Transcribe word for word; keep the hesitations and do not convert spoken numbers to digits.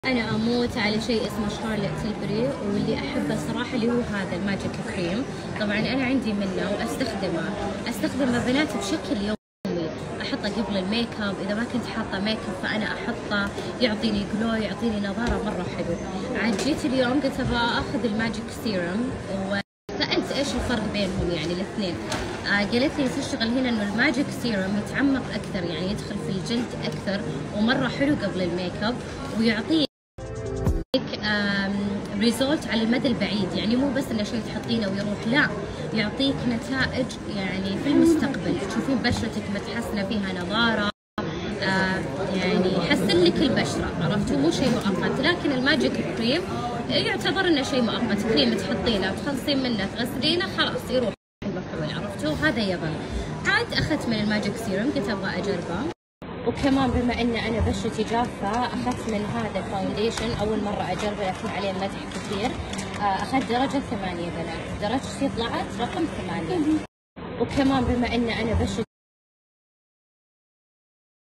انا اموت على شيء اسمه شارلوت تيلبري، واللي احبه صراحه اللي هو هذا الماجيك كريم. طبعا انا عندي منه واستخدمه استخدمه بنات بشكل يومي. احطه قبل الميك اب، اذا ما كنت حاطه ميك اب فانا احطه، يعطيني جلو، يعطيني نظاره مره حلو. عاد جيت اليوم قلت ابغى اخذ الماجيك سيروم وسالت ايش الفرق بينهم يعني الاثنين. آه قالت لي تشتغل هنا انه الماجيك سيروم يتعمق اكثر، يعني يدخل في الجلد اكثر ومره حلو قبل الميك اب، ويعطيك ريزولت على المدى البعيد. يعني مو بس انه شيء تحطينه ويروح، لا، يعطيك نتائج يعني في المستقبل، تشوفين بشرتك متحسنه، فيها نضاره، آه يعني يحسن لك البشره، عرفتوا؟ مو شيء مؤقت. لكن الماجيك كريم يعتبر انه شيء مؤقت، كريم تحطينه وتخلصين منه تغسلينه خلاص يروح المفعول، عرفتوا؟ هذا يظل. عاد اخذت من الماجيك سيروم قلت ابغى اجربه. وكمان بما ان انا بشرتي جافه اخذت من هذا الفاونديشن، اول مره اجربه لكن عليه مدح كثير. اخذت درجه ثمانية بنات، درجتي طلعت رقم ثمانية. وكمان بما ان انا بشرتي